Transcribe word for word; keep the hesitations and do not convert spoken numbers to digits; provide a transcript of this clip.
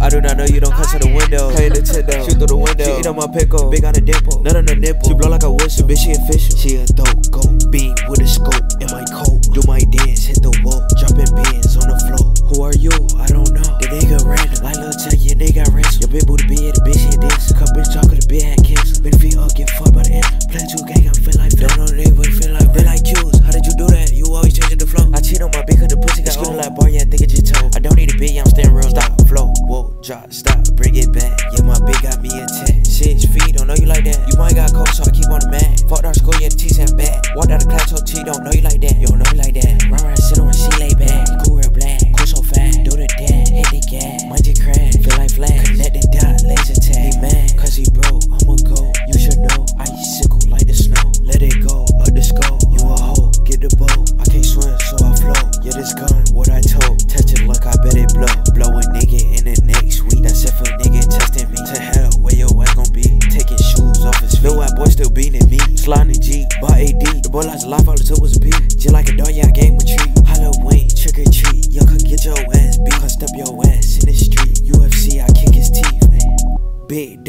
I do not know you don't come to the window. Play Nintendo, shoot through the window. She eat on my pickle, big on the dimple, nut on the nipple. She blow like a whistle, bitch she official. She a dope, go beam with a scope in my coat. Do my dance, hit the wall, dropping bins on the floor. Who are you? I don't know. The nigga random, like Lil Tech, your nigga got ransom. Your big booty be the bitch hit this. Cup bitch talk with the big hat kiss. Big feet up, get fucked by the end. Plan two gang, I feel like don't know the nigga, but feel like feel like Q's. How did you do that? You always changing the flow. I cheat on my bitch cause the pussy got old. Like bar, yeah, think it just told. I don't need a bitch, I'm staying real. Stop, flow, whoa, drop, stop, bring it back. Yeah, my bitch got me a ten. Six feet, don't know you like that. You might got cold, so I keep on the mat. Fucked out of school, yeah, the T's and back. Walked out of class, told T, don't know you like that. You don't know you like that. Run around, sit on, she lay back. Cool real black, cool so fast. Do the dance, hit the gas. Might just crash, feel like flash. Connect the dot, laser tag. He mad, cause he broke, I'ma go. You should know, icicle like the snow. Let it go, up the skull. You a hoe, get the bow. I can't swim, so I float. Yeah, this gun, what I told. Touch it like I bet it blow. Blow a nigga in the next week. That's if a nigga testing me. To hell, where your ass gon' be? Taking shoes off his feet. Little white boy still beating me. Sliding G, by A D. The boy lost life, all it took was a beat. Just like a dog, yeah, I gave him a treat. Halloween, trick or treat. Yo, could get your ass beat. Cause step your ass in the street. U F C, I kick his teeth. Man. Big